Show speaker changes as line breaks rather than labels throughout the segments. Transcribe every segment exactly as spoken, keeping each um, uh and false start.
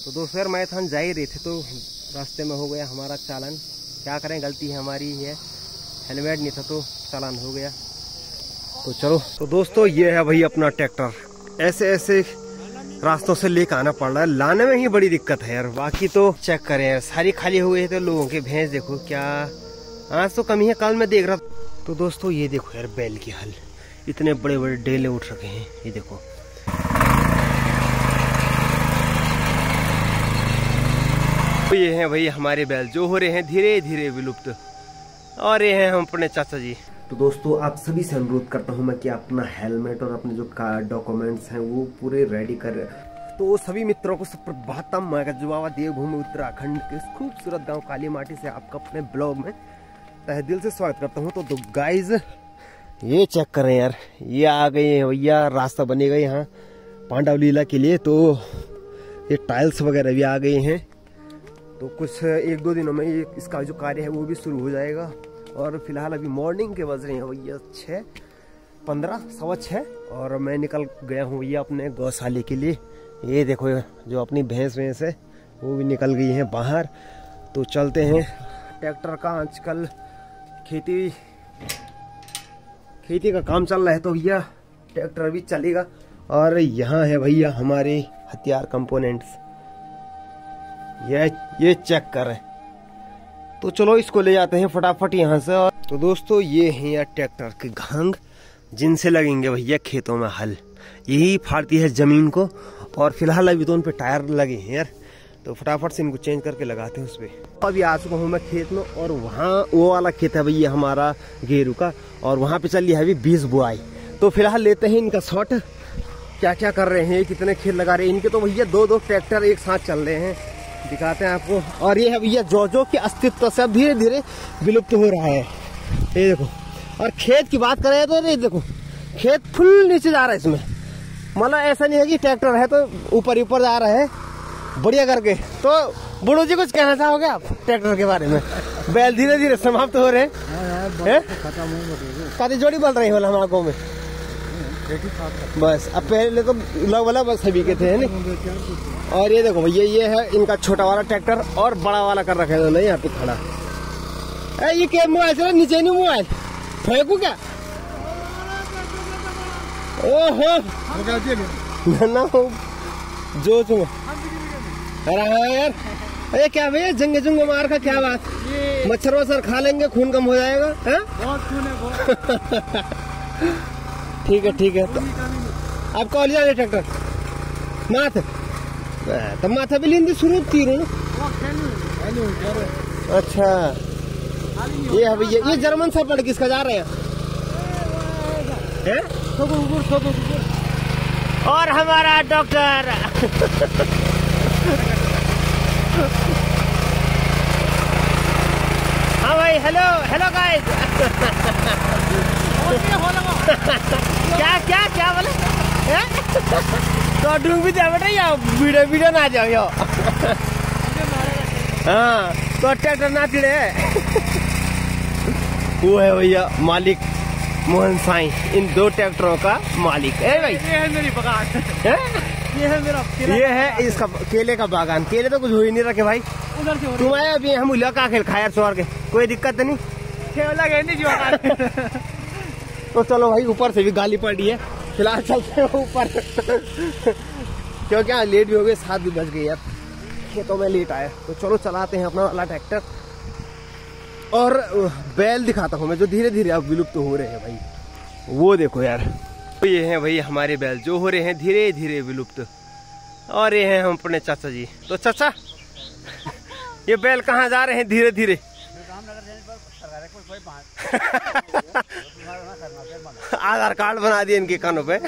तो दोस्तों यार मैथन जा ही रहे थे तो रास्ते में हो गया हमारा चालान। क्या करें, गलती है हमारी है, हेलमेट नहीं था तो चालान हो गया। तो चलो, तो दोस्तों ये है भाई अपना ट्रैक्टर। ऐसे ऐसे रास्तों से लेकर आना पड़ रहा है, लाने में ही बड़ी दिक्कत है यार। बाकी तो चेक करें यार, सारी खाली हो गई है। तो लोगों के भैंस देखो, क्या आज तो कमी है, कल मैं देख रहा। तो दोस्तों ये देखो यार बैल की हल, इतने बड़े बड़े डेले उठ रखे हैं। ये देखो तो ये हैं भाई हमारे बैल जो हो रहे हैं धीरे धीरे विलुप्त, और ये हैं हम अपने चाचा जी। तो दोस्तों आप सभी से अनुरोध करता हूं मैं कि अपना हेलमेट और अपने जो डॉक्यूमेंट्स हैं वो पूरे रेडी कर। तो सभी मित्रों को सुप्रभातम, मैं गजवावा देवभूमि उत्तराखंड के इस खूबसूरत गांव काली माटी से आपका अपने ब्लॉग में तहे दिल से स्वागत करता हूं। तो, तो गाइज ये चेक करें यार, ये आ गए हैं भैया, रास्ता बनेगा यहाँ पांडव लीला के लिए। तो ये टाइल्स वगैरह भी आ गए हैं। तो कुछ एक दो दिनों में ये इसका जो कार्य है वो भी शुरू हो जाएगा। और फिलहाल अभी मॉर्निंग के बज रहे हैं भैया छः पंद्रह सवा छः, और मैं निकल गया हूँ भैया अपने गौशाले के लिए। ये देखो जो अपनी भैंस भैंस है वो भी निकल गई हैं बाहर। तो चलते हैं। ट्रैक्टर का आजकल खेती खेती का काम चल रहा है तो भैया ट्रैक्टर भी चलेगा। और यहाँ है भैया हमारे हथियार कंपोनेंट्स, ये ये चेक करें। तो चलो इसको ले जाते हैं फटाफट यहाँ से। तो दोस्तों ये हैं यार ट्रैक्टर के घंग, जिनसे लगेंगे भैया खेतों में हल। यही फाड़ती है जमीन को। और फिलहाल अभी तो उन पे टायर लगे हैं यार, तो फटाफट से इनको चेंज करके लगाते हैं उस पर। अभी आ चुका हूँ मैं खेत में, और वहाँ वो वाला खेत है भैया हमारा गेरू का, और वहाँ पे चल रही है अभी बीज बुआई। तो फिलहाल लेते हैं इनका शॉट, क्या क्या कर रहे हैं, कितने खेत लगा रहे हैं इनके। तो भैया दो दो ट्रैक्टर एक साथ चल रहे हैं, दिखाते हैं आपको। और ये है भैया जो जो के अस्तित्व से धीरे धीरे विलुप्त हो रहा है। ये देखो, और खेत की बात करें तो ये देखो खेत फुल नीचे जा रहा है इसमें। मतलब ऐसा नहीं है कि ट्रैक्टर है तो ऊपर ही ऊपर जा रहा है बढ़िया करके। तो बुढ़ो जी कुछ कहना चाहोगे आप ट्रैक्टर के बारे में? बैल धीरे धीरे समाप्त हो रहे हैं, काफी जोड़ी बल रही है हमारे गाँव में बस। अब पहले तो लग वाला बस सभी के थे नहीं। और ये देखो भैया ये है इनका छोटा वाला ट्रैक्टर, और बड़ा वाला कर रखे हैं यहाँ पे खड़ा। ए, ये क्या मोबाइल चला नीचे नहीं, मोबाइल फेंकू क्या? ओहो ना जो तुम अरे हाँ यार, अरे क्या भैया जंगे जुंगे मार का क्या बात, मच्छर वच्छर खा लेंगे खून कम हो जाएगा। बहुत खून है बहुत। ठीक है ठीक है। तो आप कॉल जाए ट्रैक्टर माथ तो माथा भी लेंदी शुरू तीरू। अच्छा ये है भैया, ये जर्मन शेफर्ड किसका जा रहे हैं? है? और हमारा डॉक्टर हाँ भाई, हेलो हेलो गाइस। क्या क्या क्या बोले? तो डूब भी जाए बेटा, या वीडियो वीडियो ना जाओ यो। हाँ तो ट्रैक्टर ना चिड़े। वो है भैया मालिक मोहन साई, इन दो ट्रैक्टरों का मालिक है भाई। ये है मेरी बागान है? ये है मेरा ये है इसका केले का बागान। केले तो कुछ हो ही नहीं रखे भाई, उधर से तुम आए अभी हम का खेल खाया छोड़ के, कोई दिक्कत नहीं। तो चलो भाई, ऊपर से भी गाली पड़ी है, फिलहाल चलते हैं ऊपर। क्यों क्या लेट भी हो गए, सात भी बज गए यार, खेतों में लेट आया। तो चलो चलाते हैं अपना वाला ट्रैक्टर। और बैल दिखाता हूँ मैं जो धीरे धीरे अब विलुप्त तो हो रहे हैं भाई। वो देखो यार, तो ये हैं भाई हमारे बैल जो हो रहे हैं धीरे धीरे विलुप्त, और ये हैं हम अपने चाचा जी। तो चाचा ये बैल कहाँ जा रहे हैं धीरे धीरे? आधार कार्ड बना दिए इनके कानों पे।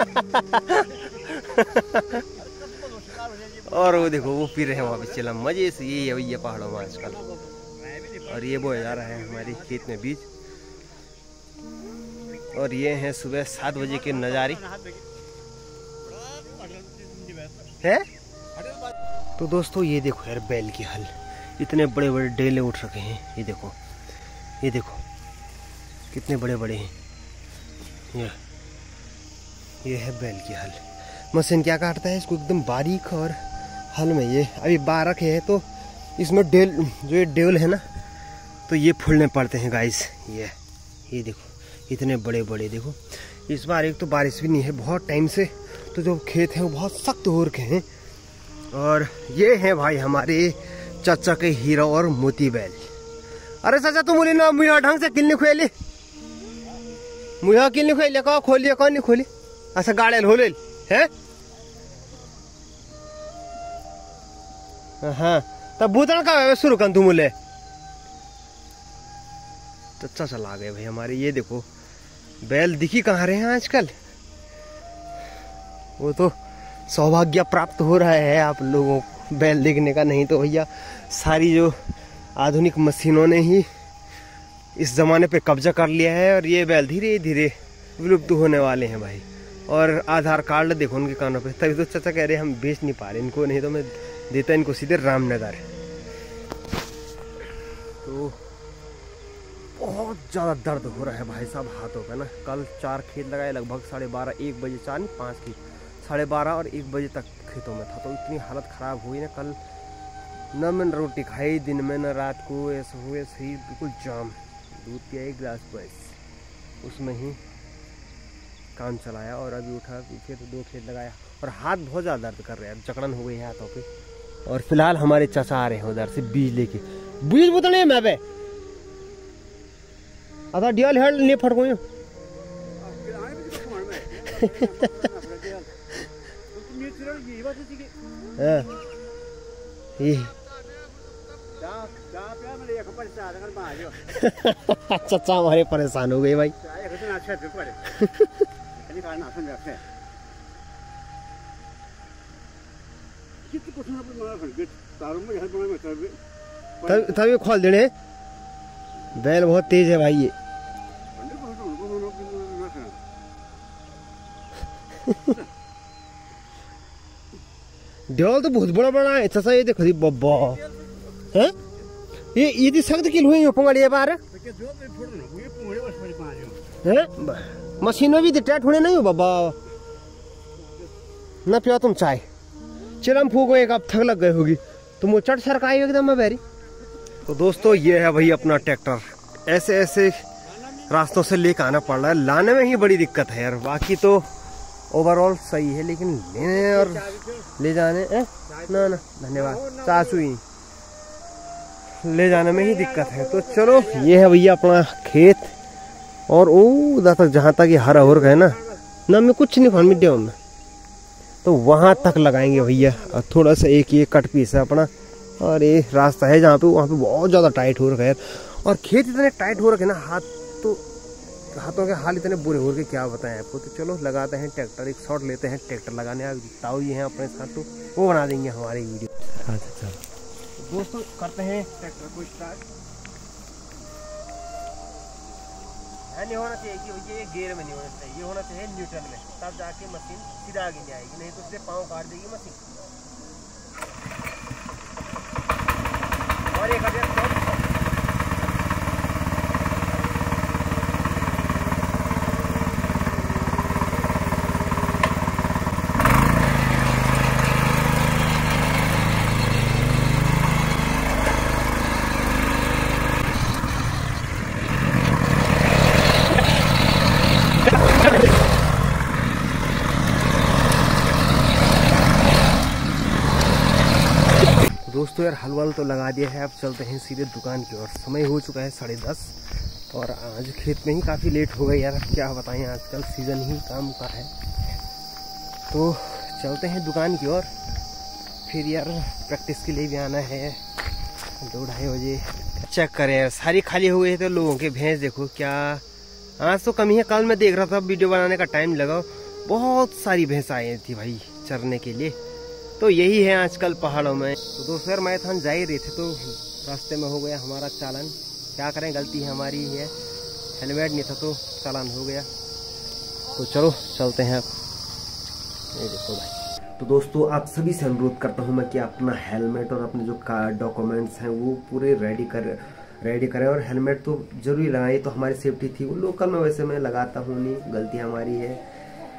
और वो देखो वो पी रहे हैं वहाँ पे चिलम मजे से। ये है भैया पहाड़ों में आजकल। और ये बोया जा रहा है हमारे खेत में बीज। और ये हैं सुबह सात बजे के नज़ारे है। तो दोस्तों ये देखो यार बैल की हल, इतने बड़े बड़े डेले उठ रखे हैं। ये देखो ये देखो कितने बड़े बड़े हैं। ये ये है बैल की हल। मशीन क्या काटता है इसको एकदम बारीक और हल में ये अभी बारह के है, तो इसमें डेल जो ये डेल है ना, तो ये फूलने पड़ते हैं गाइस। ये ये देखो इतने बड़े बड़े, देखो इस बार एक तो बारिश भी नहीं है बहुत टाइम से, तो जो खेत हैं वो बहुत सख्त हो रखे हैं। और ये है भाई हमारे चाचा के हीरा और मोती बैल। अरे चाचा तुम बोले ना मुझे ढंग से किलने खुले, मुझे किलने खुले कहो खोलिए कौन नहीं खोली, ऐसा गाड़े हो ले है। हाँ तब भूतन का शुरू कर तुम बोले चाचा चला गए भाई हमारे। ये देखो बैल दिखी कहाँ रहे हैं आजकल, वो तो सौभाग्य प्राप्त हो रहा है आप लोगों को बैल देखने का, नहीं तो भैया सारी जो आधुनिक मशीनों ने ही इस जमाने पे कब्जा कर लिया है, और ये बैल धीरे धीरे विलुप्त होने वाले हैं भाई। और आधार कार्ड देखो उनके कानों पे, तभी तो चाचा कह रहे हम बेच नहीं पा रहे इनको, नहीं तो मैं देता इनको सीधे रामनगर। तो बहुत ज़्यादा दर्द हो रहा है भाई साहब हाथों पे ना। कल चार खेत लगाए, लगभग साढ़े बारह एक बजे, चार नहीं पाँच खेत, साढ़े बारह और एक बजे तक खेतों में था, तो इतनी हालत ख़राब हुई ना कल, न मैंने रोटी खाई दिन में न रात को, ऐसा हुए सही बिल्कुल जाम। दूध पिया एक गिलास बस, उसमें ही काम चलाया, और अभी उठा पीछे तो दो खेत लगाया, और हाथ बहुत ज़्यादा दर्द कर रहे हैं, जकड़न हो गई है हाथों पे। और फिलहाल हमारे चाचा आ रहे हैं उधर से बीज लेके, बीज बोतल मैं पे अदा डियल हेड नहीं फटको यूं चाचा हमारे परेशान हो गए भाई। तभी खोल देने, बैल बहुत तेज है भाई ये। ढोल तो बहुत बड़ा बड़ा है चाचा, ये देखो बब्बा है ये ये सख्त किल हुई पंगड़िया बार है, मशीनों भी टाइट होने नहीं हो बाबा ना पिया तुम चाय चिलम फूको एक आप थक लग गए होगी, तुम वो चट सरकाई एकदम मैं बैरी। तो दोस्तों ये है भाई अपना ट्रैक्टर, ऐसे ऐसे रास्तों से लेकर आना पड़ रहा है, लाने में ही बड़ी दिक्कत है यार, बाकी तो ओवरऑल सही है, लेकिन लेने और ले जाने ए? ना ना धन्यवाद चाचू ही, ले जाने में ही दिक्कत है। तो चलो ये है भैया अपना खेत, और ओ उधर तक जहाँ तक ये हरा हो रहा है ना ना में कुछ नहीं खान मिट्टी में, तो वहाँ तक लगाएंगे भैया। और थोड़ा सा एक ये कट पीस है अपना, और ये रास्ता है जहाँ पे वहाँ पे बहुत ज़्यादा टाइट हो रखा है, और खेत इतने टाइट हो रखे ना, हाथ तो हाथों के हाल इतने बुरे हो रखे क्या बताएं आपको। तो चलो लगाते हैं ट्रैक्टर, एक शॉट लेते हैं ट्रैक्टर लगाने, आप ताऊ ये हैं अपने साथ, तो वो बना देंगे हमारी वीडियो। अच्छा दोस्तों करते हैं ट्रैक्टर को स्टार्ट। नहीं होना चाहिए कि भैया ये गेयर में नहीं होना चाहिए, ये होना चाहिए न्यूट्रल में, तब जाके मशीन सीधा आगे नहीं आएगी, नहीं तो उससे पाँव काट देगी मशीन। और एक अगर दोस्तों यार हलवाल तो लगा दिया है, अब चलते हैं सीधे दुकान की ओर। समय हो चुका है साढ़े दस, और आज खेत में ही काफ़ी लेट हो गई यार, क्या बताएं आजकल सीज़न ही काम का है। तो चलते हैं दुकान की ओर, फिर यार प्रैक्टिस के लिए भी आना है दो ढाई बजे। चेक करें यार सारी खाली हो गई है, तो लोगों के भैंस देखो क्या, आज तो कमी है, कल मैं देख रहा था वीडियो बनाने का टाइम लगा, बहुत सारी भैंस आई थी भाई चरने के लिए। तो यही है आजकल पहाड़ों में। तो दोस्तों यार मैराथन जा ही रहे थे, तो रास्ते में हो गया हमारा चालान, क्या करें गलती है हमारी ही है, हेलमेट नहीं था तो चालान हो गया। तो चलो चलते हैं आप, ये देखो भाई। तो दोस्तों आप सभी से अनुरोध करता हूँ मैं कि अपना हेलमेट और अपने जो डॉक्यूमेंट्स हैं वो पूरे रेडी कर रेडी करें, और हेलमेट तो जरूरी लगाएं, तो हमारी सेफ्टी थी। वो लोकल में वैसे मैं लगाता हूँ नहीं, गलती हमारी है।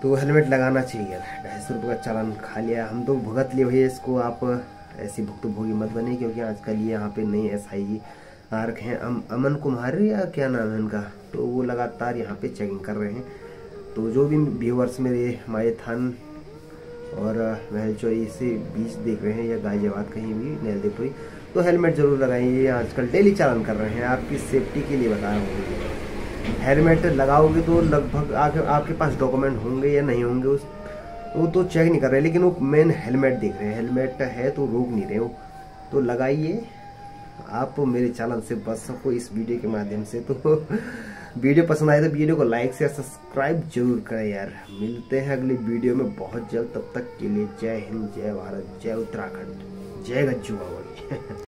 तो हेलमेट लगाना चाहिए यार। ढाई सौ रुपये का चालान खा लिया, हम तो भुगत लिए भैया इसको। आप ऐसी भुक्तभोगी मत बने, क्योंकि आजकल ये यहाँ पे नई एस आई जी आ रखे हैं, अम, अमन कुमार या क्या नाम है इनका, तो वो लगातार यहाँ पे चेकिंग कर रहे हैं। तो जो भी व्यूअर्स मेरे मायथान और महलचोई से बीच देख रहे हैं या गाजियाबाद कहीं भी नैलदेपुरी, तो हेलमेट जरूर लगाइए। आजकल डेली चालान कर रहे हैं, आपकी सेफ्टी के लिए बता रहा हूँ। हेलमेट लगाओगे तो लगभग आके आपके पास डॉक्यूमेंट होंगे या नहीं होंगे, उस वो तो चेक नहीं कर रहे, लेकिन वो मेन हेलमेट देख रहे हैं। हेलमेट है तो रोक नहीं रहे हो, तो लगाइए, आप मेरे चालान से बच सको इस वीडियो के माध्यम से। तो वीडियो पसंद आए तो वीडियो को लाइक से सब्सक्राइब जरूर करें यार। मिलते हैं अगली वीडियो में बहुत जल्द, तब तक के लिए जय हिंद, जय भारत, जय उत्तराखंड, जय गज्जू बावली।